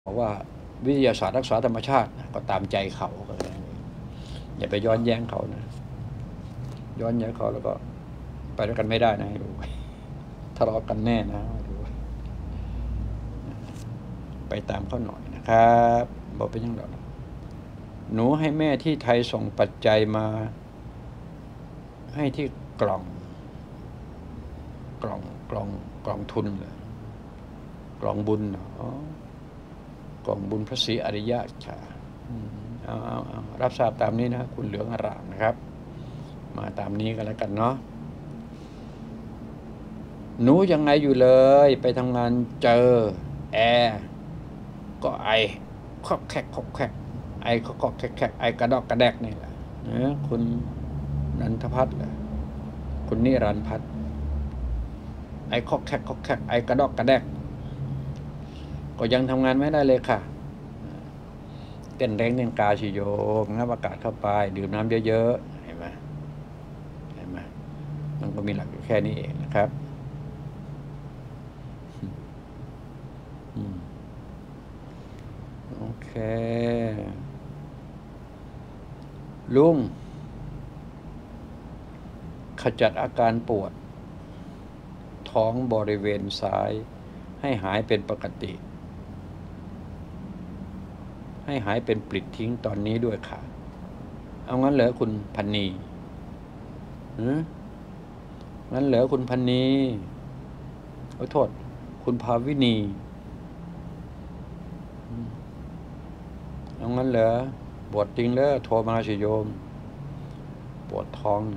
บอกว่าวิทยาศาสตร์รักษาธรรมชาติก็ตามใจเขาอย่าไปย้อนแย้งเขานะย้อนแย้งเขาแล้วก็ไปด้วยกันไม่ได้นะให้รู้ทะเลาะกันแน่นะให้รู้ไปตามเขาหน่อยนะครับบอกเป็นยังไงหนูให้แม่ที่ไทยส่งปัจจัยมาให้ที่กล่องทุนเลยกล่องบุญกล่องบุญพระศรีอริยะชาเอารับทราบตามนี้นะคุณเหลืองอร่ามนะครับมาตามนี้กันแล้วกันเนาะหนูยังไงอยู่เลยไปทำงานเจอแอร์ก็ไอคอกแคกไอคอกแคกไอกระดอกกระแดกนี่แหละนะคุณนันทพัฒน์เลยคุณนิรันดร์พัฒน์ไอคอกแคกไอกระดอกกระแดกก็ยังทำงานไม่ได้เลยค่ะเต้นแรงเต้นกาชิโยมงับอากาศเข้าไปดื่มน้ำเยอะๆเห็นไหมมันก็มีหลักอยู่แค่นี้เองนะครับโอเคลุงขจัดอาการปวดท้องบริเวณซ้ายให้หายเป็นปกติให้หายเป็นปลิดทิ้งตอนนี้ด้วยค่ะเอางั้นเหรอคุณพันนีงั้นเหรอคุณพันนีขอโทษคุณภาวินีเอางั้นเหรอปวดจริงเลยโทรมาสิโยมปวดท้อง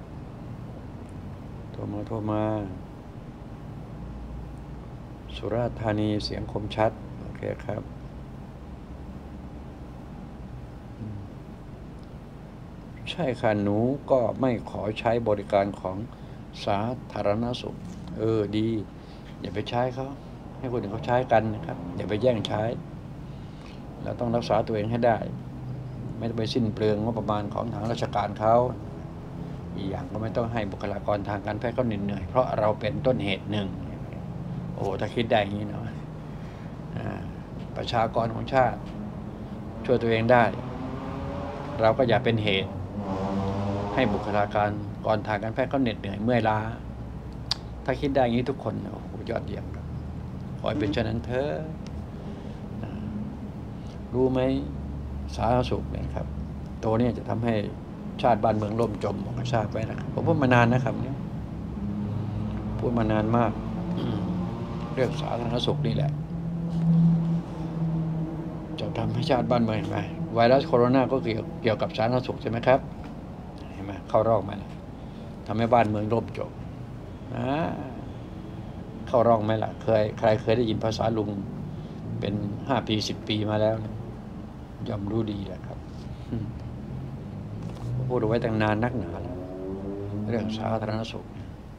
โทรมาสุราษฎร์ธานีเสียงคมชัดโอเคครับใช่ค่ะหนูก็ไม่ขอใช้บริการของสาธารณสุขดีอย่าไปใช้เขาให้คนอื่นเขาใช้กันนะครับอย่าไปแย่งใช้เราต้องรักษาตัวเองให้ได้ไม่ต้องไปสิ้นเปลืองงบประมาณของทางราชการเขาอีกอย่างก็ไม่ต้องให้บุคลากรทางการแพทย์เขาเหนื่อยเพราะเราเป็นต้นเหตุหนึ่งโอ้ถ้าคิดได้อย่างนี้เนาะประชากรของชาติช่วยตัวเองได้เราก็อย่าเป็นเหตุให้บุคลากรทางการแพทย์เขาเหนื่อยเมื่อยล้าถ้าคิดได้อย่างนี้ทุกคนโอ้โหยอดเยี่ยมครับขอให้เป็นเช่นนั้นเถอะรู้ไหมสาธารณสุขเนี่ยครับตัวนี้จะทำให้ชาติบ้านเมืองล่มจมของชาติไว้นะครับผมพูดมานานนะครับเนี่ยพูดมานานมากเรื่องสาธารณสุขนี่แหละจะทำให้ชาติบ้านเมืองเห็นไหมไวรัสโคโรนาก็เกี่ยวกับสาธารณสุขใช่ไหมครับเห็นไหมเข้ารอกมาทำให้บ้านเมืองล่มจมเข้ารอกไหมล่ะใครเคยได้ยินภาษาลุงเป็น5 ปี 10 ปีมาแล้วย่อมรู้ดีแหละครับพูดเอาไว้ตั้งนานนักหนาแล้วเรื่องสาธารณสุข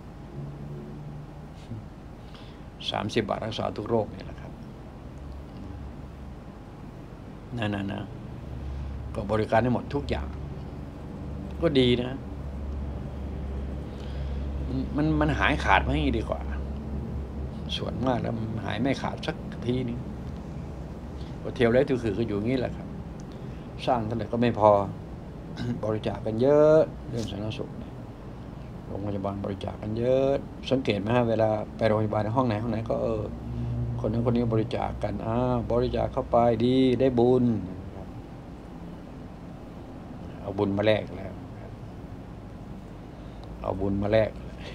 30 บาทรักษาทุกโรคนี่แหละครับนะก็บริการให้หมดทุกอย่างก็ดีนะมันหายขาดมาให้ดีกว่าส่วนมากแล้วหายไม่ขาดสักทีนึงเที่ยวแล้วถือก็อยู่งี้แหละครับสร้างเท่าไหร่ก็ไม่พอบริจาคกันเยอะเรื่องสาธารณสุขโรงพยาบาลบริจาคกันเยอะสังเกตไหมฮะเวลาไปโรงพยาบาลห้องไหนก็คนนั้นคนนี้บริจาคกันบริจาคเข้าไปดีได้บุญเอาบุญมาแลกแล้วเอาบุญมาแลก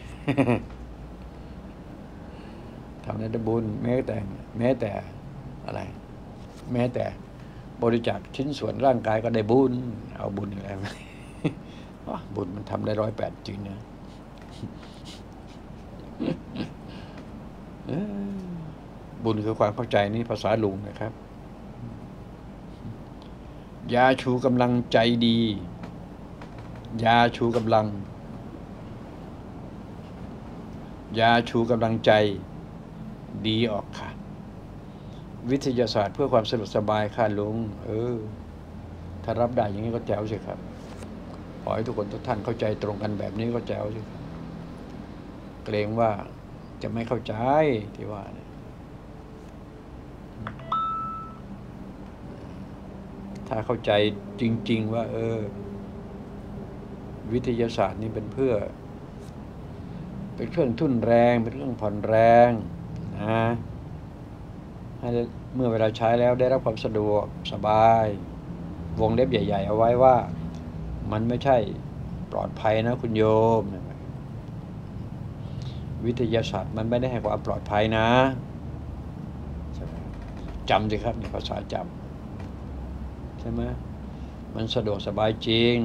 ทำได้บุญแม้แต่อะไรแม้แต่บริจาคชิ้นส่วนร่างกายก็ได้บุญเอาบุญอะไรมาบุญมันทำได้108จริงนะบุญคือความเข้าใจนี่ภาษาลุงนะครับยาชูกำลังใจดียาชูกำลังใจดีออกค่ะวิทยาศาสตร์เพื่อความสะดวกสบายค่ะลุงถ้ารับได้อย่างนี้ก็แจ๋วสิครับขอให้ทุกคนทุกท่านเข้าใจตรงกันแบบนี้ก็แจ๋วสิครับเกรงว่าจะไม่เข้าใจที่ว่าเนี่ยถ้าเข้าใจจริงๆว่าวิทยาศาสตร์นี่เป็นเครื่องทุ่นแรงเป็นเรื่องผ่อนแรงนะให้เมื่อเวลาใช้แล้วได้รับความสะดวกสบายวงเล็บใหญ่ๆเอาไว้ว่ามันไม่ใช่ปลอดภัยนะคุณโยมวิทยาศาสตร์มันไม่ได้ให้ความปลอดภัยนะจำสิครับในภาษาจำใช่ไหมมันสะดวกสบายจริง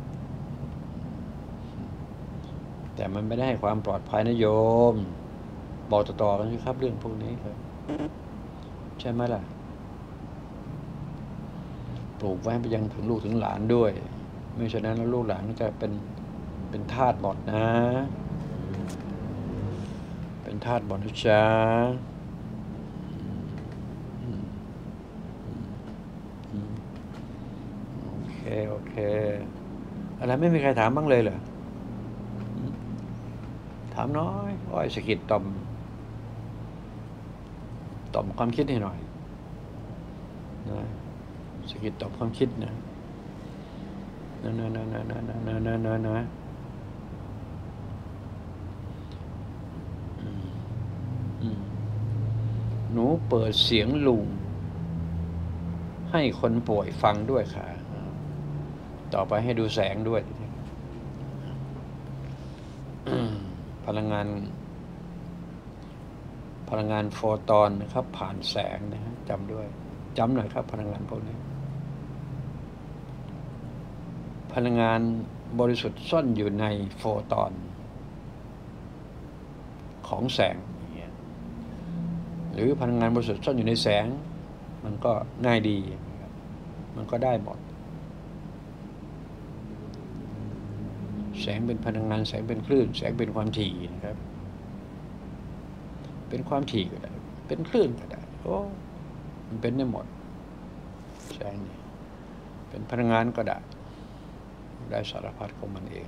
แต่มันไม่ได้ให้ความปลอดภัยนะโยมบอกต่อๆกันสิครับเรื่องพวกนี้ครับใช่ไหมล่ะปลูกไว้ไปยังถึงลูกถึงหลานด้วยไม่ฉะนั้นแล้วลูกหลานก็จะเป็นทาสหมดนะเป็นทาสหมดนะจ๊ะโอเคอะไรไม่มีใครถามบ้างเลยเหรอถามน้อยอ้อยสะกิดต่อมความคิดให้หน่อยนะสะกิดต่อมความคิดนะหนูเปิดเสียงลุงให้คนป่วยฟังด้วยค่ะต่อไปให้ดูแสงด้วยพลังงานโฟตอนนะครับผ่านแสงนะฮะจำด้วยจำหน่อยครับพลังงานพวกนี้พลังงานบริสุทธิ์ซ่อนอยู่ในโฟตอนของแสงหรือพลังงานบริสุทธิ์ซ่อนอยู่ในแสงมันก็ง่ายดีมันก็ได้หมดแสงเป็นพลังงานแสงเป็นคลื่นแสงเป็นความถี่นะครับเป็นความถี่ก็ได้เป็นคลื่นก็ได้โอ้มันเป็นได้หมดแสงนี่เป็นพลังงานก็ได้สารพัดของมันเอง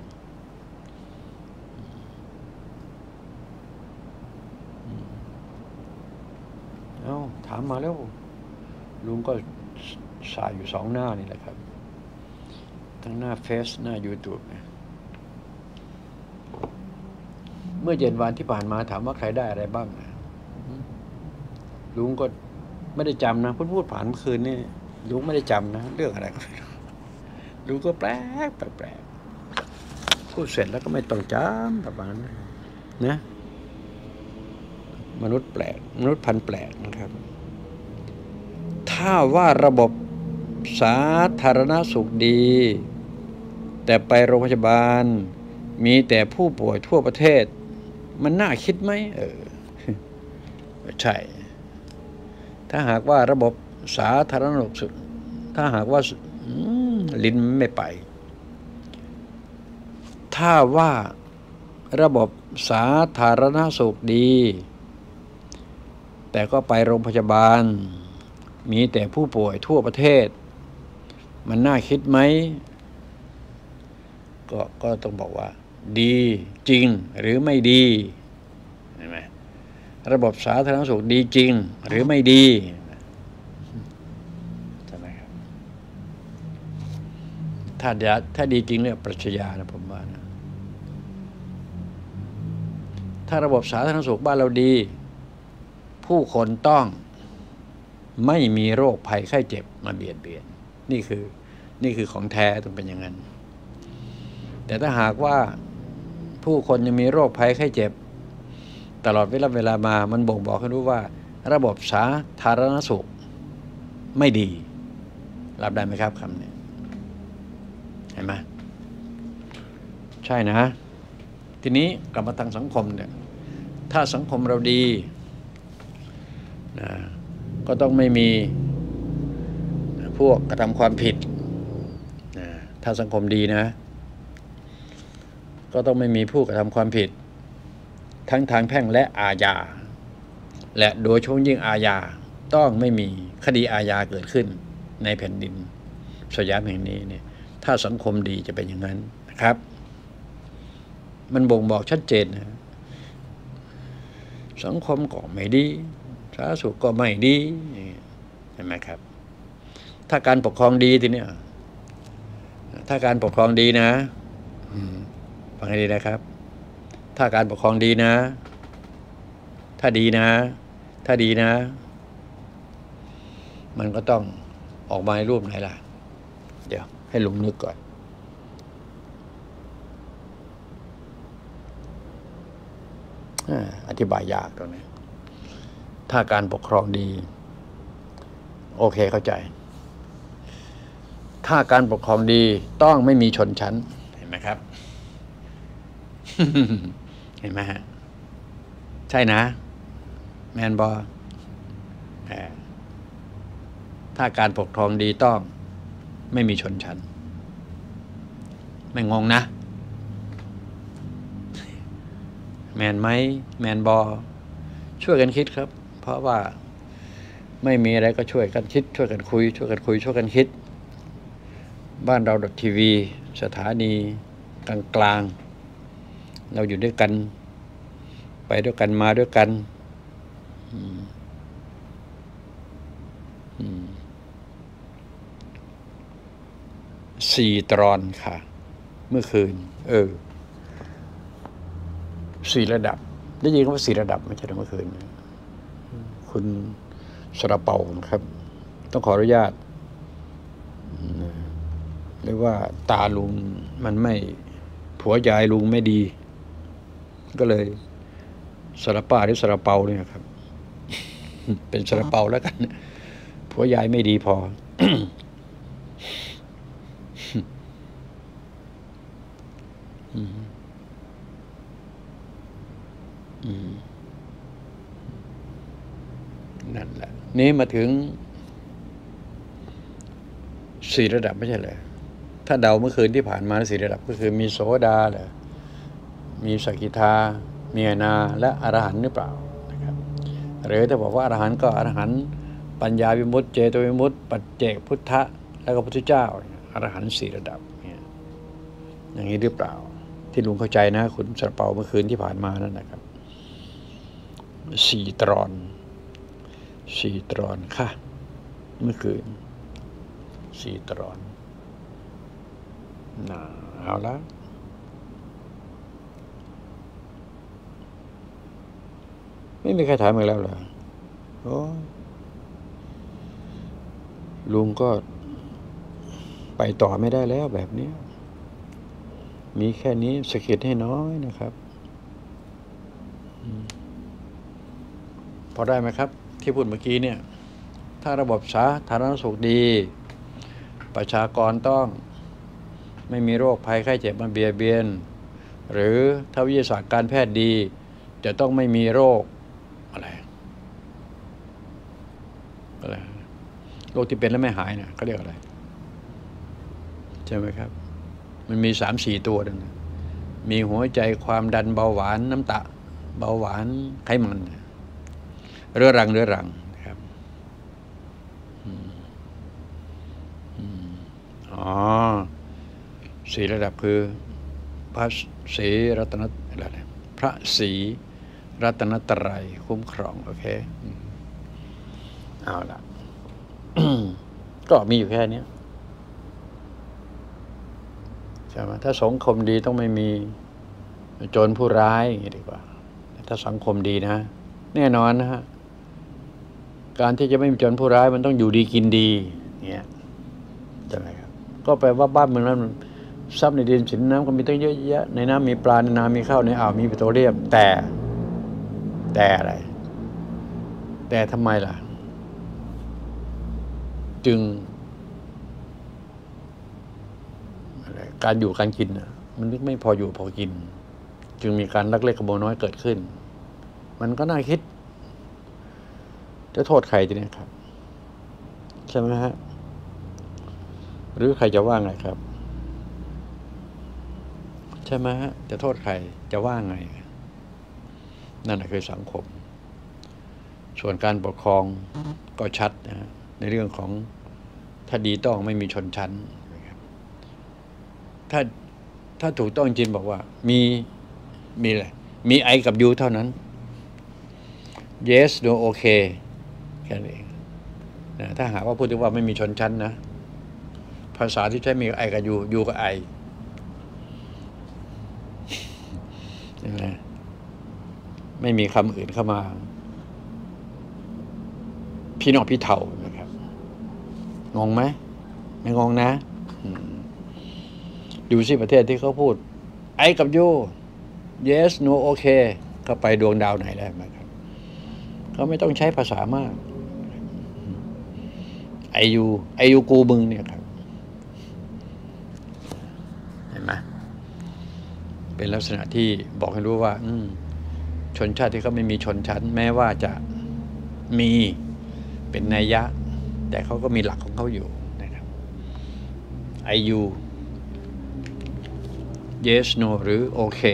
เอาถามมาแล้วลุงก็สายอยู่2 หน้านี่แหละครับทั้งหน้าเฟซหน้า YouTube เมื่อเย็นวันที่ผ่านมาถามว่าใครได้อะไรบ้างลุงก็ไม่ได้จำนะพูดผ่านเมื่อคืนนี่ลุงไม่ได้จำนะเรื่องอะไรก็ไม่รู้ลุงก็แปลกพูดเสร็จแล้วก็ไม่ต้องจำประมาณนั้นนะมนุษย์แปลกมนุษย์พันธุ์แปลกนะครับถ้าว่าระบบสาธารณสุขดีแต่ไปโรงพยาบาลมีแต่ผู้ป่วยทั่วประเทศมันน่าคิดไหมใช่ถ้าหากว่าระบบสาธารณสุขถ้าหากว่าลิ้นไม่ไปถ้าว่าระบบสาธารณสุขดีแต่ก็ไปโรงพยาบาลมีแต่ผู้ป่วยทั่วประเทศมันน่าคิดไหมก็ต้องบอกว่าดีจริงหรือไม่ดีเห็นไหมระบบสาธารณสุขดีจริงหรือไม่ดีใช่ไหมครับถ้าดีจริงเนี่ยปรัชญานะผมว่านะถ้าระบบสาธารณสุขบ้านเราดีผู้คนต้องไม่มีโรคภัยไข้เจ็บมาเบียดเบียนนี่คือของแท้ต้องเป็นอย่างนั้นแต่ถ้าหากว่าผู้คนยังมีโรคภัยไข้เจ็บตลอดเวลามามันบ่งบอกให้รู้ว่าระบบสาธารณสุขไม่ดีรับได้ไหมครับคำนี้เห็นไหมใช่นะทีนี้กลับมาทางสังคมเนี่ยถ้าสังคมเราดีนะก็ต้องไม่มีพวกกระทำความผิดนะถ้าสังคมดีนะก็ต้องไม่มีผู้กระทำความผิดทั้งทางแพ่งและอาญาและโดยเฉพาะยิ่งอาญาต้องไม่มีคดีอาญาเกิดขึ้นในแผ่นดินสยามแห่งนี้เนี่ยถ้าสังคมดีจะเป็นอย่างนั้นนะครับมันบ่งบอกชัดเจนนะสังคมก็ไม่ดีสาธารณสุขก็ไม่ดีเห็นไหมครับถ้าการปกครองดีทีเนี้ยถ้าการปกครองดีนะฟังให้ดีนะครับถ้าการปกครองดีนะถ้าดีนะมันก็ต้องออกมาในรูปไหนล่ะเดี๋ยวให้ลุงนึกก่อนอธิบายยากตรงนี้ถ้าการปกครองดีโอเคเข้าใจถ้าการปกครองดีต้องไม่มีชนชั้นเห็นไหมครับ เห็นไหมฮะใช่นะแมนบอถ้าการปกครองดีต้องไม่มีชนชั้นไม่งงนะแมนไหมแมนบอช่วยกันคิดครับเพราะว่าไม่มีอะไรก็ช่วยกันคิดช่วยกันคุยช่วยกันคิดบ้านเราทีวีสถานีกลางเราอยู่ด้วยกันไปด้วยกันมาด้วยกัน4 ตอนค่ะเมื่อคืน4 ระดับได้ยินว่า4 ระดับไม่ใช่เมื่อคืนคุณสระเปาครับต้องขออนุญาตหรือว่าตาลุงมันไม่ผัวยายลุงไม่ดีก็เลยสระป้าหรือสระเปาเนี่ยครับ เป็นสระเปาแล้วกันผัวยายไม่ดีพอ นั่นแหละนี้มาถึง4 ระดับไม่ใช่เหรอถ้าเดาเมื่อคืนที่ผ่านมา4 ระดับก็คือมีโสดาเหรอมีสกิทามีอนาและอรหันต์หรือเปล่านะครับหรือถ้าบอกว่าอรหันต์ก็อรหันต์ปัญญาวิมุตติเจโตวิมุตติปัจเจกพุทธะแล้วก็พุทธเจ้าอรหันต์4 ระดับอย่างนี้หรือเปล่าที่ลุงเข้าใจนะคุณสระเปาเมื่อคืนที่ผ่านมานั่นนะครับ4 ตอนค่ะเมื่อคืน4 ตอนเอาละไม่มีใครถามอีกแล้วเหรอโอ้ลุงก็ไปต่อไม่ได้แล้วแบบนี้มีแค่นี้สกิดให้น้อยนะครับพอได้ไหมครับที่พูดเมื่อกี้เนี่ยถ้าระบบสาธารณสุขดีประชากรต้องไม่มีโรคภัยไข้เจ็บมาเบียดเบียนหรือถ้าวิทยาศาสตร์การแพทย์ดีจะต้องไม่มีโรคอะไรโรคที่เป็นแล้วไม่หายนะเขาเรียกอะไรใช่ไหมครับมันมี3-4 ตัวนั่นมีหัวใจความดันเบาหวานน้ำตาลเบาหวานไขมันเรื้อรังนะครับ4 ระดับคือพระศรีรัตนอะไรพระศรีรัตนตรัยคุ้มครองโอเคเอาละ ก็มีอยู่แค่นี้ใช่ไหมถ้าสังคมดีต้องไม่มีโจรผู้ร้ายอย่างนี้ดีกว่าถ้าสังคมดีนะแน่นอนนะฮะการที่จะไม่มีโจรผู้ร้ายมันต้องอยู่ดีกินดีเนี่ยใช่ไหมครับก็แปลว่าบ้านเมืองนั้นทรัพย์ในดินสินน้ำก็มีตั้งเยอะแยะในน้ำมีปลาในนามีข้าวในอ่าวมีปิโตรเลียมแต่อะไรแต่ทำไมล่ะจึงการอยู่การกินมันไม่พออยู่พอกินจึงมีการลักเล็กขโมยน้อยเกิดขึ้นมันก็น่าคิดจะโทษใครทีนี้ครับใช่ไหมฮะหรือใครจะว่าไงครับใช่ไหมฮะจะโทษใครจะว่าไงนั่นแหละคือสังคมส่วนการปกครองก็ชัดนะในเรื่องของถ้าดีต้องไม่มีชนชั้นถ้าถูกต้องจริงบอกว่ามีอะไรมีไอกับยูเท่านั้น yes no okay แค่นั้นเองถ้าหากว่าพูดถึงว่าไม่มีชนชั้นนะภาษาที่ใช้มีไอกับยูกับไอไม่มีคำอื่นเข้ามาพี่น้องพี่เท่านะครับงงไหมไม่งงนะดูสิประเทศที่เขาพูดไอกับยู yes no โอเคเขาไปดวงดาวไหนได้ไหมครับเขาไม่ต้องใช้ภาษามากไอยูกูมึงเนี่ยครับเห็นไหมเป็นลักษณะที่บอกให้รู้ว่าชนชาติที่เขาไม่มีชนชั้นแม้ว่าจะมีเป็นนัยยะแต่เขาก็มีหลักของเขาอยู่นะครับไอยู yes no หรือโอเค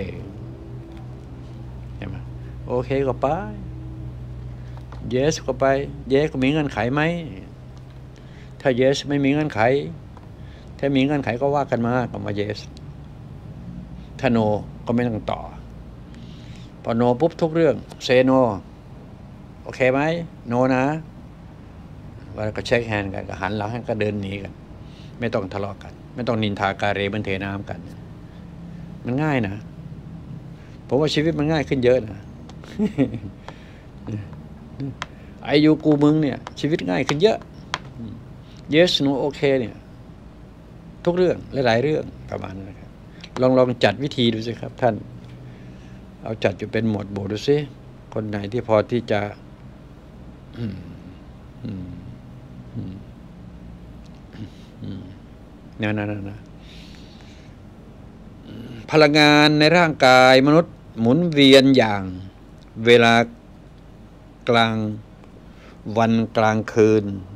เห็นไหมโอเคก็ไป yes ก็ไป yes ก็มีเงื่อนไขไหมถ้า yes ไม่มีเงื่อนไขถ้ามีเงื่อนไขก็ว่ากันมาก็มา yes ถ้า no ก็ไม่ต้องต่อพอ no ปุ๊บทุกเรื่อง say no โอเคไหม no นะแล้วก็เช็คแฮนด์กันก็หันหลังให้ก็เดินหนีกันไม่ต้องทะเลาะกันไม่ต้องนินทาการเรบันเทน้ำกันมันง่ายนะผมว่าชีวิตมันง่ายขึ้นเยอะนะไอยูกูมึงเนี่ยชีวิตง่ายขึ้นเยอะ yes no โอเคเนี่ยทุกเรื่องหลายๆเรื่องประมาณนั้นนะครับลองจัดวิธีดูสิครับท่านเอาจัดอยู่เป็นหมวดหมู่ดูสิคนไหนที่พอที่จะนะพลังงานในร่างกายมนุษย์หมุนเวียนอย่างเวลากลางวันกลางคืน